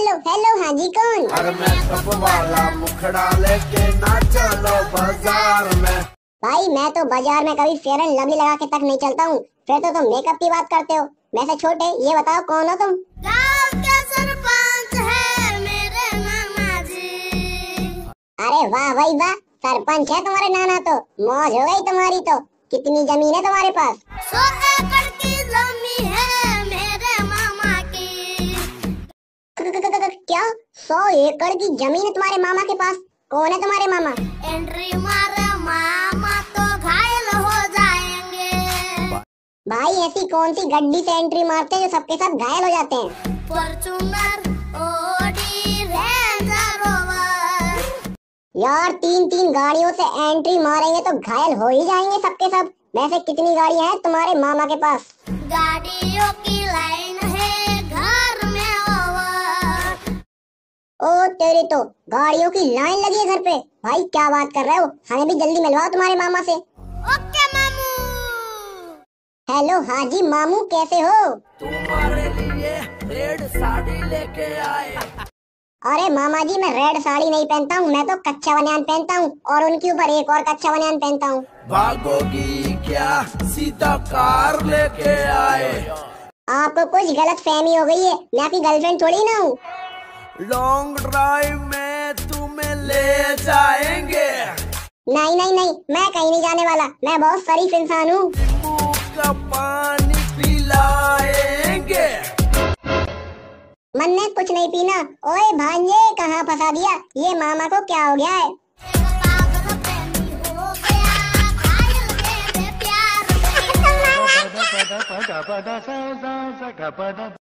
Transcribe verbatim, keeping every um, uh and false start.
Hello hello, हाँ जी कौन? अरे मैं कप वाला मुखड़ा लेके ना चलो बाजार में। भाई मैं तो बाजार में कभी फेयर एंड लवली लगा के तक नहीं चलता हूँ, फिर तो तुम मेकअप की बात करते हो। वैसे छोटे, ये बताओ कौन हो तुम? गाँव के सरपंच है मेरे नाना जी। अरे वाह भाई वाह, सरपंच है तुम्हारे नाना तो मौज हो गई तुम्हारी। तो कितनी जमीन है तुम्हारे पास? सौ एकड़ की जमीन है मेरे मामा की। क्या सौ एकड़ की जमीन है तुम्हारे मामा के पास? कौन है तुम्हारे मामा? एंट्री मारे मामा तो घायल हो जाएंगे। भाई ऐसी कौन सी गड्डी से एंट्री मारते हैं जो सबके साथ घायल हो जाते हैं? Fortuner, Audi, Ranger Rover. यार तीन तीन गाड़ियों से एंट्री मारेंगे तो घायल हो ही जाएंगे सबके सब। वैसे कितनी गाड़ियां हैं तुम्हारे मामा के पास? गाड़ियों की लाइन है घर में ओवर। ओ तेरे तो गाड़ियों की लाइन लगी है घर पे। भाई क्या बात कर रहे हो, हमें भी जल्दी मिलवाओ तुम्हारे मामा से। ओके मामू। हेलो हाजी मामू, कैसे हो? तुम्हारे लिए रेड साड़ी लेके आए। अरे मामा जी, मैं रेड साड़ी नहीं पहनता हूँ, मैं तो कच्चा बनियान पहनता हूँ और उनके ऊपर एक और कच्चा बनियान पहनता हूँ। भागोगी क्या, सीधा कार लेके आए। आपको कुछ गलत फहमी हो गई है, मैं आपकी गर्लफ्रेंड थोड़ी ना हूँ। लॉन्ग ड्राइव में तुम्हें ले जाएंगे। नहीं नहीं नहीं, मैं कहीं नहीं जाने वाला, मैं बहुत शरीफ इंसान हूँ। नींबू का पानी पिलाएंगे। मन ने कुछ नहीं पीना। ओए भांजे, कहाँ फंसा दिया? ये मामा को क्या हो गया है? हो गया घायल दे दे प्यार में।